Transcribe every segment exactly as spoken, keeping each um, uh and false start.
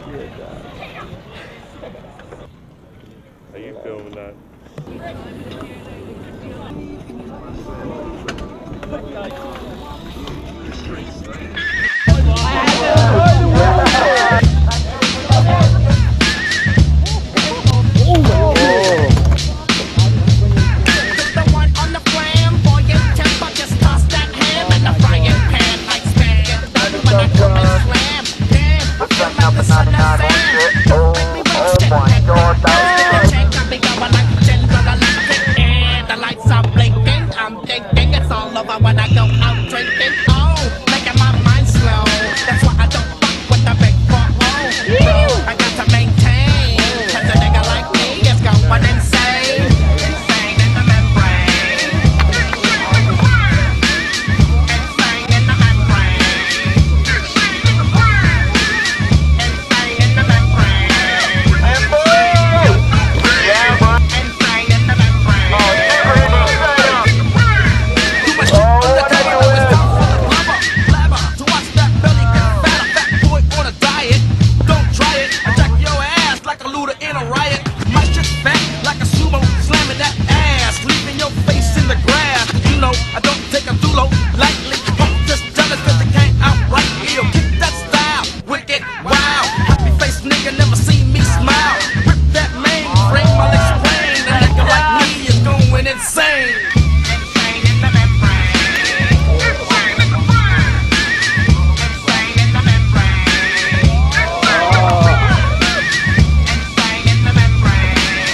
Are you filming that? When I go out drinking, oh, making my mind slow. That's why I don't fuck with the big four. I got to maintain, cause a nigga like me is going insane. Insane in the membrane. Insane in the membrane. Insane in the membrane. Insane in the membrane. Yeah, boy. Insane in the membrane. Oh, I don't take a too low lightly. I'm just jealous cause they can't outright ill. Kick that style, wicked, wow. Happy face nigga never seen me smile. Rip that mainframe, I'll explain. A nigga like me is going insane. Insane in the membrane. Insane in the membrane. Insane in the membrane. Insane in the membrane.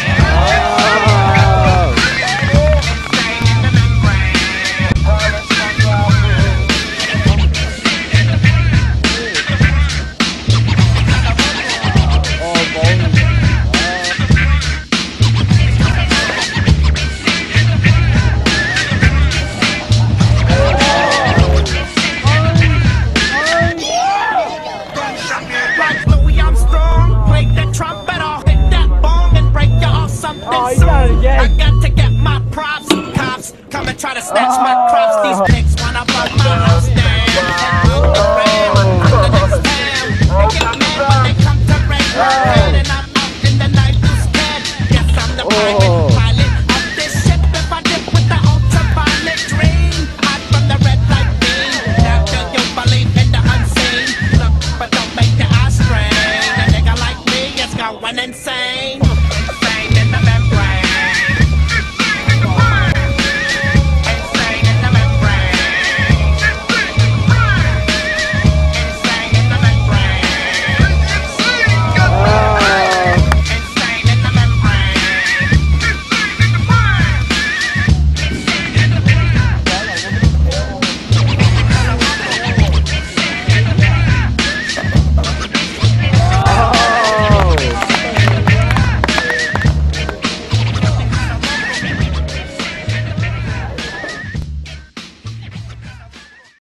I got to get my props. Cops come and try to snatch my crops. These pigs wanna run my house down. I'm the ram, I'm the next town. They get mad when they come to raid my head, and I'm out in the night who's scared. Yes, I'm the private pilot of this ship. If I dip with the ultraviolet dream, hot from the red light beam. Now do you believe in the unseen? Look, but don't make your eyes strain. A nigga like me is going insane.